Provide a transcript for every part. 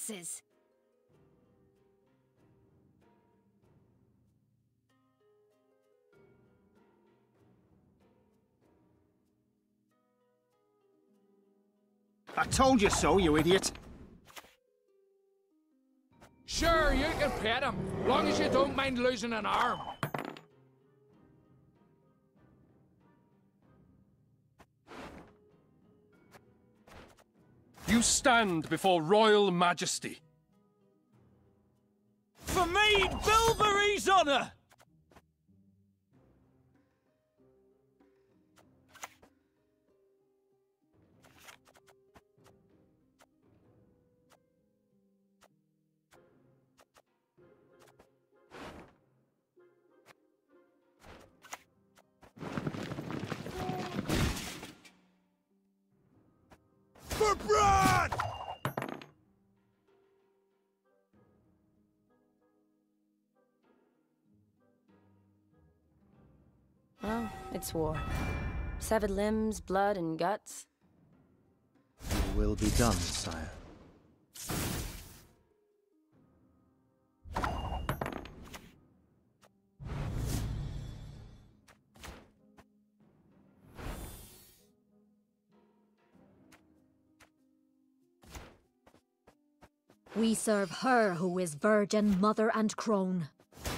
axes. I told you so, you idiot. Sure, you can pet him, long as you don't mind losing an arm. You stand before royal majesty. For me, Bilberry's honour! For Brad! Well, it's war. Severed limbs, blood, and guts. It will be done, sire. We serve her who is virgin, mother, and crone.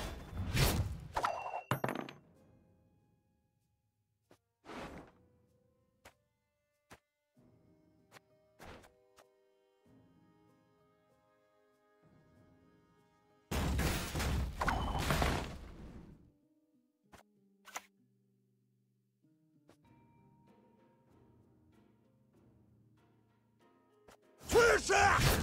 Tuirsach!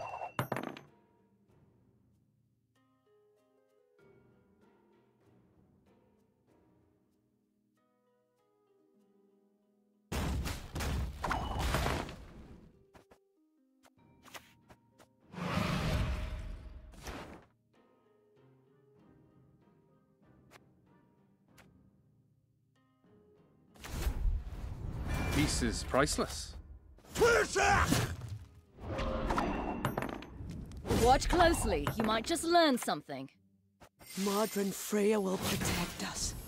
Peace is priceless. Tuirsach! Watch closely. You might just learn something. Modern Freya will protect us.